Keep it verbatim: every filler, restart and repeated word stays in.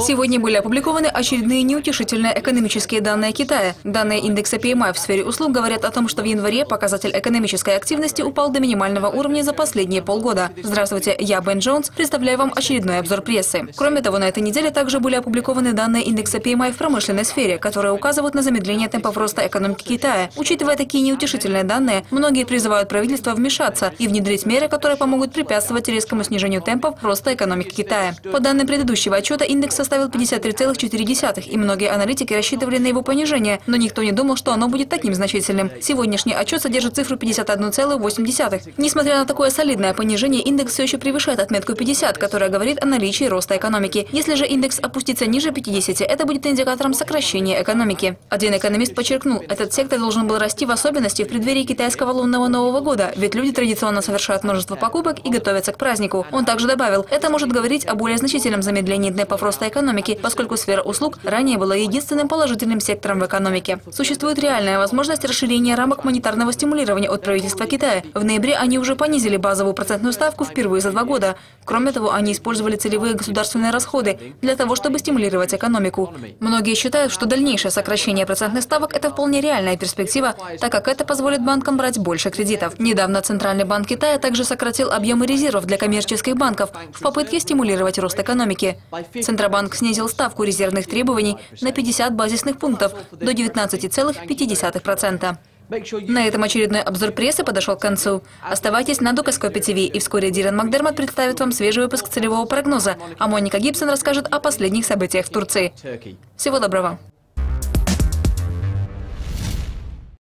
Сегодня были опубликованы очередные неутешительные экономические данные Китая. Данные индекса Пи Эм Ай в сфере услуг говорят о том, что в январе показатель экономической активности упал до минимального уровня за последние полгода. Здравствуйте, я Бен Джонс, представляю вам очередной обзор прессы. Кроме того, на этой неделе также были опубликованы данные индекса Пи Эм Ай в промышленной сфере, которые указывают на замедление темпов роста экономики Китая. Учитывая такие неутешительные данные, многие призывают правительство вмешаться и внедрить меры, которые помогут препятствовать резкому снижению темпов роста экономики Китая. По данным предыдущего отчета, индекс составил пятьдесят три целых четыре десятых, и многие аналитики рассчитывали на его понижение, но никто не думал, что оно будет таким значительным. Сегодняшний отчет содержит цифру пятьдесят одна целых восемь десятых. Несмотря на такое солидное понижение, индекс все еще превышает отметку пятьдесят, которая говорит о наличии роста экономики. Если же индекс опустится ниже пятидесяти, это будет индикатором сокращения экономики. Один экономист подчеркнул, этот сектор должен был расти в особенности в преддверии китайского лунного Нового года, ведь люди традиционно совершают множество покупок и готовятся к празднику. Он также добавил, это может говорить о более значительном замедлении темпов роста экономики, поскольку сфера услуг ранее была единственным положительным сектором в экономике. Существует реальная возможность расширения рамок монетарного стимулирования от правительства Китая. В ноябре они уже понизили базовую процентную ставку впервые за два года. Кроме того, они использовали целевые государственные расходы для того, чтобы стимулировать экономику. Многие считают, что дальнейшее сокращение процентных ставок – это вполне реальная перспектива, так как это позволит банкам брать больше кредитов. Недавно Центральный банк Китая также сократил объемы резервов для коммерческих банков в попытке стимулировать рост экономики. Центробанк снизил ставку резервных требований на пятьдесят базисных пунктов до девятнадцати целых пяти десятых процента. На этом очередной обзор прессы подошел к концу. Оставайтесь на Дукаскопе ТВ, и вскоре Дилан Макдермот представит вам свежий выпуск целевого прогноза, а Моника Гибсон расскажет о последних событиях в Турции. Всего доброго!